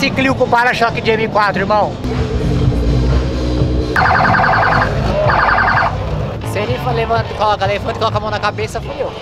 esse Clio com para-choque de M4, irmão? Se ele levanta e coloca a mão na cabeça, fui eu.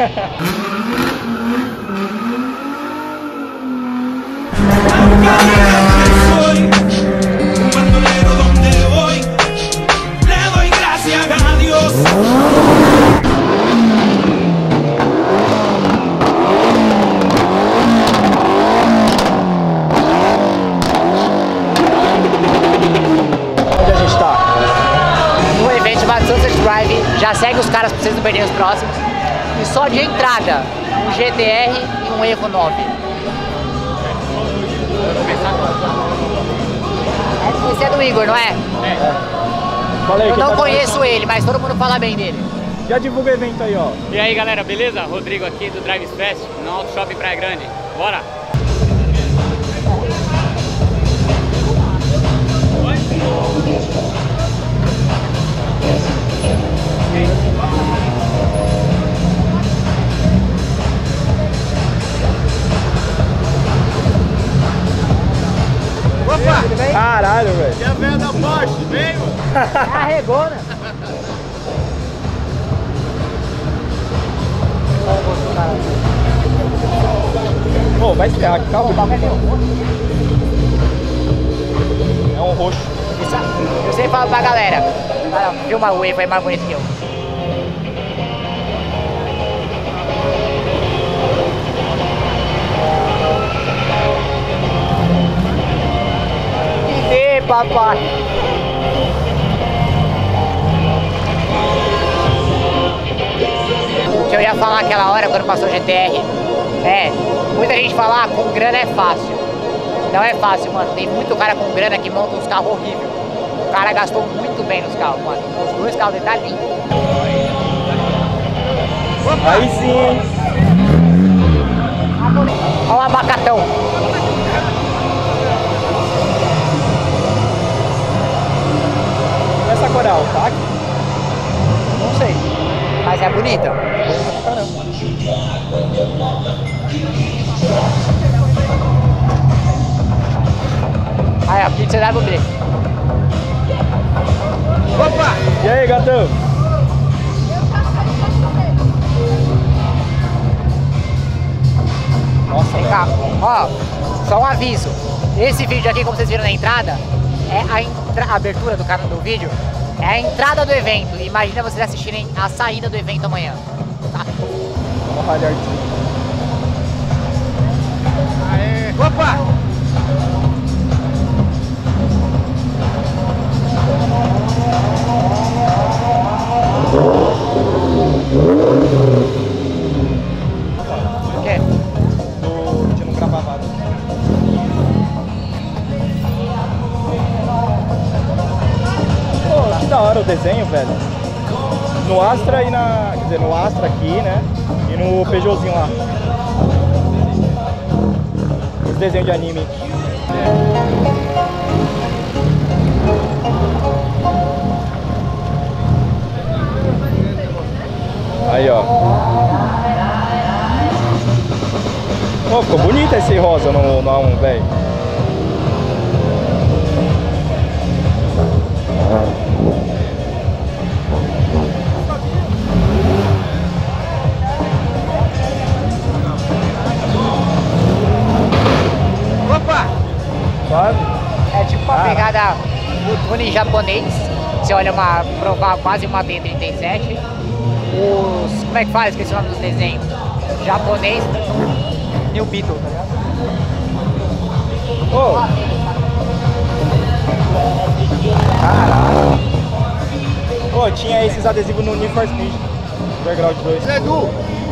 Onde a gente tá? No evento chamado Sunset Drive, já segue os caras pra vocês não perderem os próximos. E só de entrada, um GTR e um Evo 9. Esse é do Igor, não é? Fala aí, Eu não tá conheço ele, mas todo mundo fala bem dele. Já divulga o evento aí, ó. E aí galera, beleza? Rodrigo aqui do Drives Fest, no Auto Shopping Praia Grande. Bora! Opa! Caralho, velho. E a velha da Porsche, vem, mano! Carregou, né? Pô, vai estrear aqui, calma. É um roxo. Eu sempre falo pra galera, filma o Evo, é mais bonito que eu. E vê, papai. O que eu ia falar aquela hora quando passou o GTR muita gente fala, com grana é fácil. Não é fácil, mano. Tem muito cara com grana que monta uns carros horríveis. O cara gastou muito bem nos carros, mano. Os dois carros dele tá lindo. Aí sim. Olha o abacatão. Essa coral, tá aqui? Não sei. Mas é bonita. Caramba. Aí, ó, pizza da Bobê. Opa! E aí, gatão? Nossa, Vem cá. Ó, só um aviso. Esse vídeo aqui, como vocês viram na entrada, é a abertura do canal do vídeo. É a entrada do evento. Imagina vocês assistirem a saída do evento amanhã. Tá? Vamos ralhar aqui. Aê! Opa! O quê? Deixa eu não gravar nada. Pô, que da hora o desenho, velho. No Astra e na... Quer dizer, no Astra aqui, né? E no Peugeotzinho lá. Esse desenho de anime. Aí, ó. Pô, ficou bonito esse rosa no A1, velho. Opa! Suave? É tipo uma pegada do tuning japonês. Você olha quase uma D37. Como é que faz? Esqueci o nome dos desenhos. Japonês. New Beetle, tá ligado? Ô! Caralho! Pô, tinha esses adesivos no Need for Speed. Underground 2. Edu!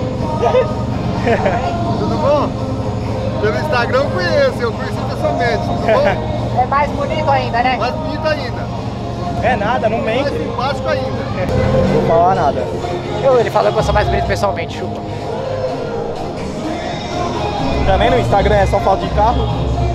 Tudo bom? Pelo Instagram eu conheci pessoalmente, tudo bom? É mais bonito ainda, né? Mais bonito ainda. É nada, não mente. Mais simpático ainda. Não vou falar nada. Ele falou que eu sou mais bonito pessoalmente, chupa. Também no Instagram é só foto de carro.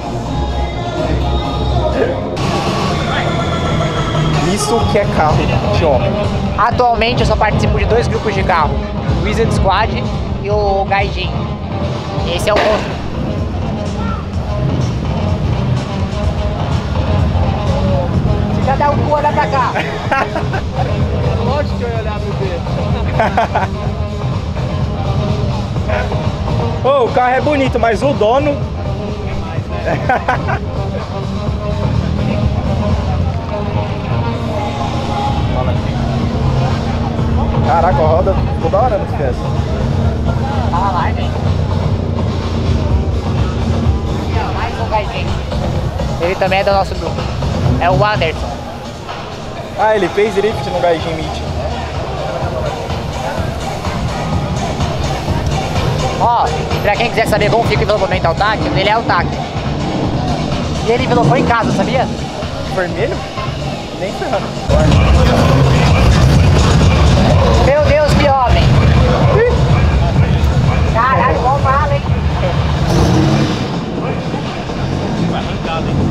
Isso que é carro de homem. Atualmente eu só participo de 2 grupos de carro. O Wizard Squad e o Gaijin. Esse é o monstro. Oh, o carro é bonito, mas o dono... Caraca, a roda ficou da hora, não esquece. Fala lá, gente. Mais um gaijinho. Ele também é do nosso grupo. É o Anderson. Ah, ele fez drift no Gaijin Meet. Ó, pra quem quiser saber como fica o envelopamento ao TAC, ele é o TAC. E ele envelopou em casa, sabia? Vermelho? Nem ferrando. Meu Deus, que homem! Caralho, bom fala, hein? Arrancado, hein?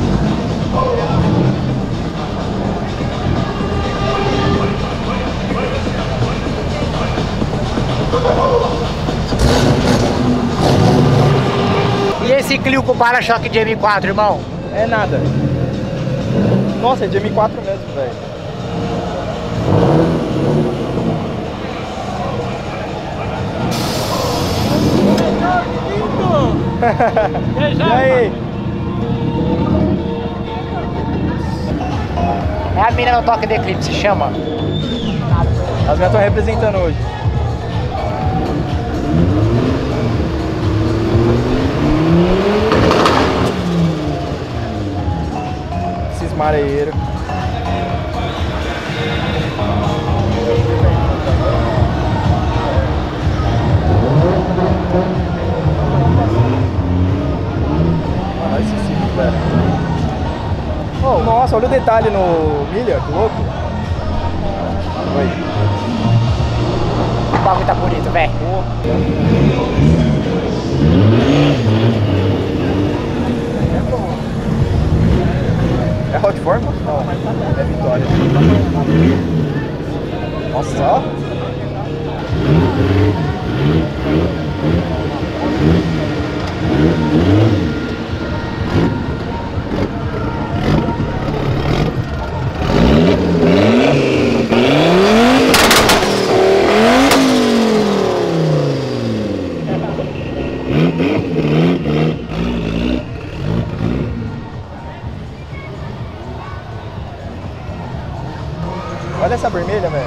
E esse Clio com para-choque de M4, irmão? É nada. Nossa, é de M4 mesmo, velho. E aí? É a mina no toque de eclipse, chama. As minhas estão representando hoje. Esses mareieiros. Olha esse ciclo, velho. Oh, nossa, olha o detalhe no milha, que louco. Oi. O bagulho tá bonito, velho. É Hot Forma? Não, é Vitória. Nossa, ó. Olha essa vermelha, velho.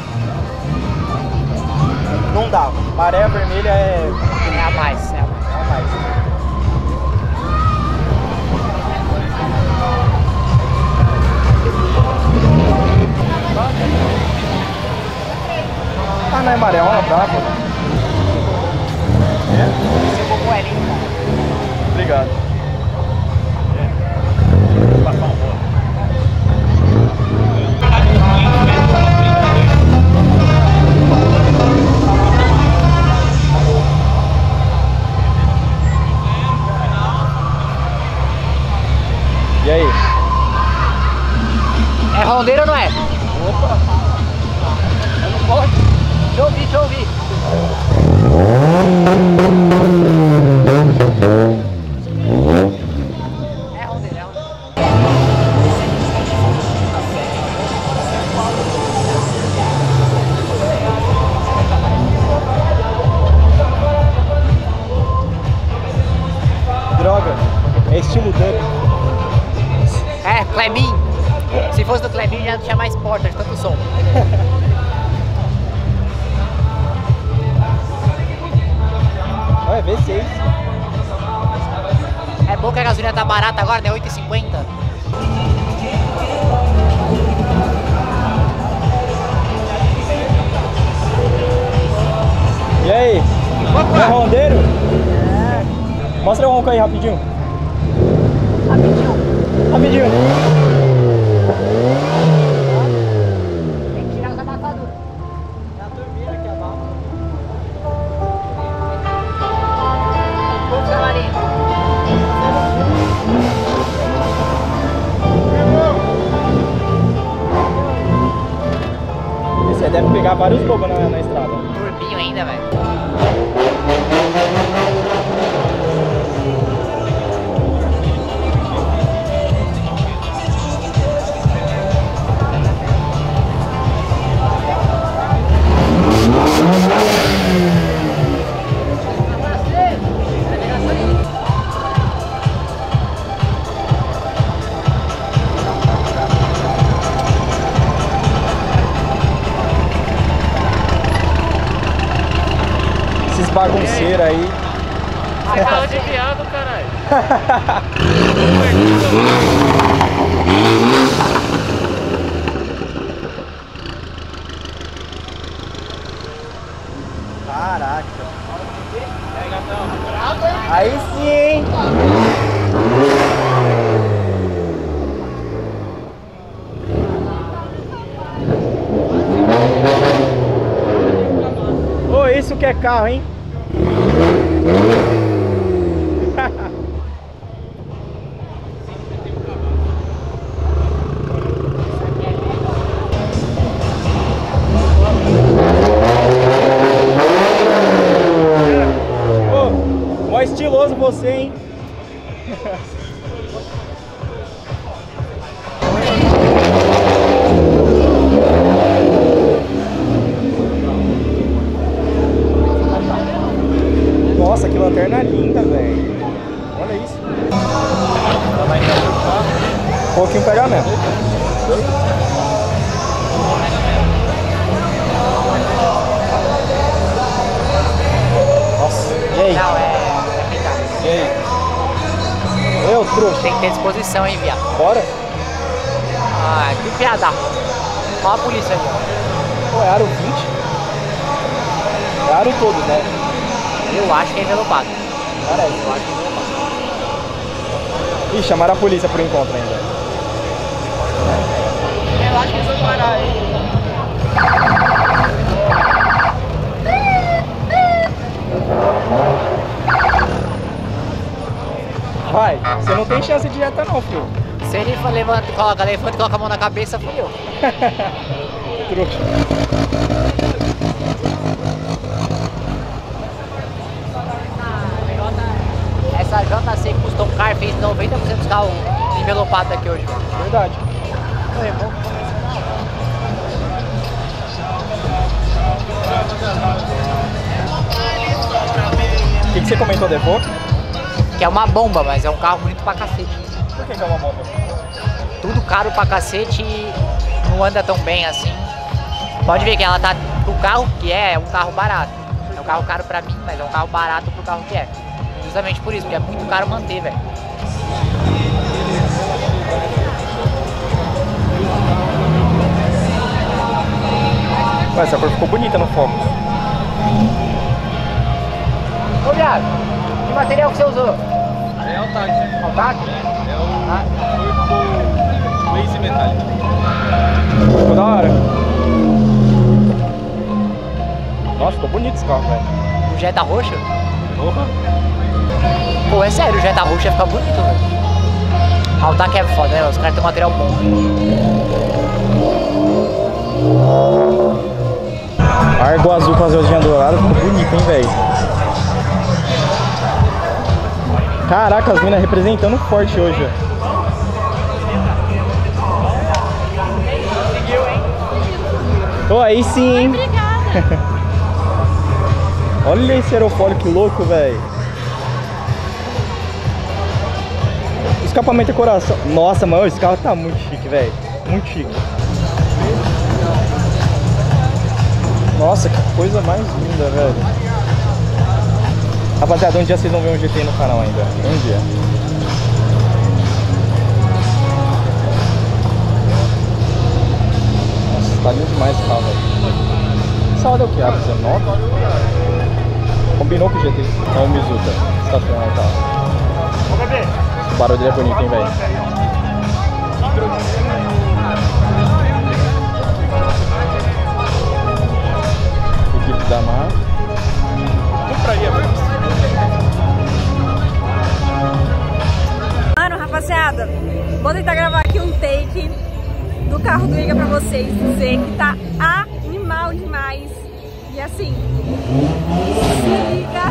Não dá. Maré vermelha é... É a mais, é a mais. É a mais. Ah, não é maré, é uma brava. Seu cocô é lindo, cara. Obrigado. Vou passar um pouco. E aí? É rondeiro ou não é? Opa! Deixa eu ouvir, deixa eu ouvir. É rondeiro, é rondeiro. Droga! É estilo dub. É, Clebin. Se fosse do Clebin já não tinha mais porta de tanto som. Olha, V6. É bom que a gasolina tá barata agora, né? 8,50. E aí? Opa! É rondeiro? É. Mostra o ronco aí rapidinho. Rapidinho. Rapidinho. Tem que tirar os abafaduros. É a turbina que abafa. Quantos cavalinhos? Esse aí deve pegar vários bobos na estrada. Turbinho ainda, velho. inteiro aí. Você carro de viado, caralho. Caraca. Aí sim, hein? Ô, isso que é carro, hein? Mó estiloso você, hein? Nossa, que lanterna linda, velho. Olha isso. Um pouquinho pegamento. Nossa, e aí? Não, E aí? Eu, trouxa. tem que ter disposição, hein, viado. Bora? Ah, que piada. Olha a polícia ali. Pô, é aro 20? É aro todo, né? Eu acho que é envelopado. Parece. Eu acho que é envelopado. Ih, chamaram a polícia por encontro ainda. Eu acho que eles vão parar, hein. Vai, você não tem chance de reta não, filho. Se ele levanta e coloca a mão na cabeça, fui eu. Trouxa. Essa JC Custom Car fez 90% dos carros envelopados aqui hoje. Verdade. O que você comentou, Devô? Que é uma bomba, mas é um carro bonito pra cacete. Por que é uma bomba? Tudo caro pra cacete e não anda tão bem assim. Pode ver que ela tá... O carro que é um carro barato. É um carro caro pra mim, mas é um carro barato pro carro que é. Justamente por isso, porque é muito caro manter, velho. Ué, essa cor ficou bonita no foco. Ô, viado, que material que você usou? É o táxi. Altac? É o lace metálico. Ficou da hora. Nossa, ficou bonito esse carro, velho. O Jetta roxa? Porra. Pô, é sério, o Jetta roxa fica bonito, velho. Altac é foda, né? Os caras têm um material bom. Argo azul com azulzinha dourada, ficou bonito, hein, velho. Caraca, as minas representando forte hoje, ó. Tô aí sim, hein? Obrigada. Olha esse aerofólio, que louco, velho. Escapamento é coração. Nossa, mano, esse carro tá muito chique, velho. Muito chique. Nossa, que coisa mais linda, velho. Rapaziada, um dia vocês vão ver um GT no canal ainda. Um dia. Nossa, tá lindo demais esse carro, velho. Essa roda é o que? A19? Combinou com o GT. É o Mizuta. Estacionado, tá. O barulho dele é bonito, hein, velho. Equipe da Mar. Compraria, Mano, rapaziada, vou tentar gravar aqui um take do carro do Iga pra vocês dizer que tá animal demais. E assim, se liga.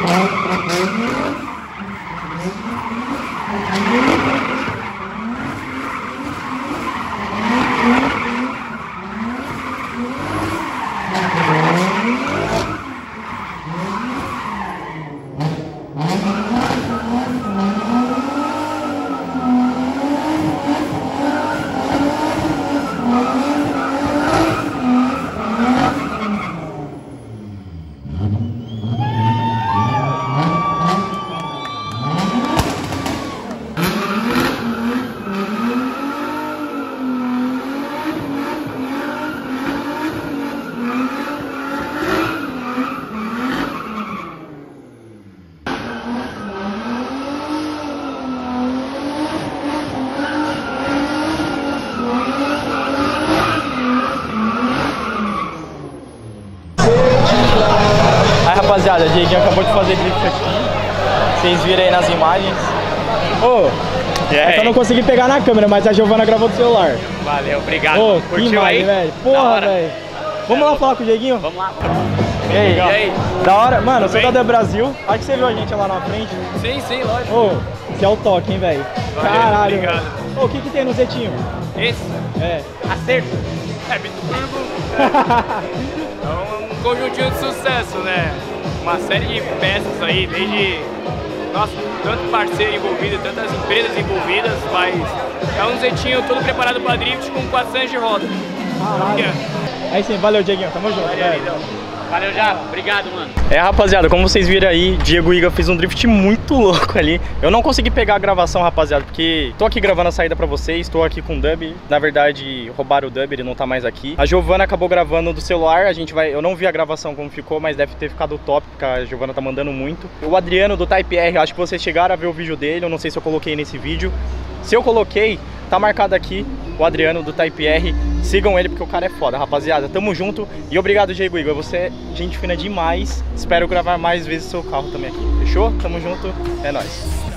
Rapaziada, o Dieguinho acabou de fazer drift aqui. Vocês viram aí nas imagens. Eu não consegui pegar na câmera, mas a Giovana gravou do celular. Valeu, obrigado. Curtiu aí, velho? Porra, velho. Vamos lá falar com o Dieguinho? Vamos lá. E aí? Da hora. Mano, eu sou da The Brasil. Acho que você viu a gente lá na frente. Sim, lógico. Esse é o toque, hein, velho? Caralho. Obrigado. O que tem no Zetinho? Esse? É. Acerto. É Bitburgo. É um conjuntinho de sucesso, né? Uma série de peças aí, desde, nossa, tanto parceiro envolvido, tantas empresas envolvidas, mas é um Zetinho todo preparado para drift com 400 de roda. Caralho. Aí sim, valeu, Dieguinho, tamo junto, velho. Valeu, já. Obrigado, mano. Rapaziada, como vocês viram aí, Diego Iga fez um drift muito louco ali. Eu não consegui pegar a gravação, rapaziada, porque tô aqui gravando a saída pra vocês, tô aqui com o Dub. Na verdade, roubaram o Dub, ele não tá mais aqui. A Giovana acabou gravando do celular, eu não vi a gravação como ficou, mas deve ter ficado top, porque a Giovana tá mandando muito. O Adriano do Type R, acho que vocês chegaram a ver o vídeo dele, eu não sei se eu coloquei nesse vídeo. Se eu coloquei, tá marcado aqui, o Adriano do Type R. Sigam ele porque o cara é foda, rapaziada. Tamo junto e obrigado, Diego Iga. Você é gente fina demais. Espero gravar mais vezes o seu carro também aqui. Fechou? Tamo junto. É nóis.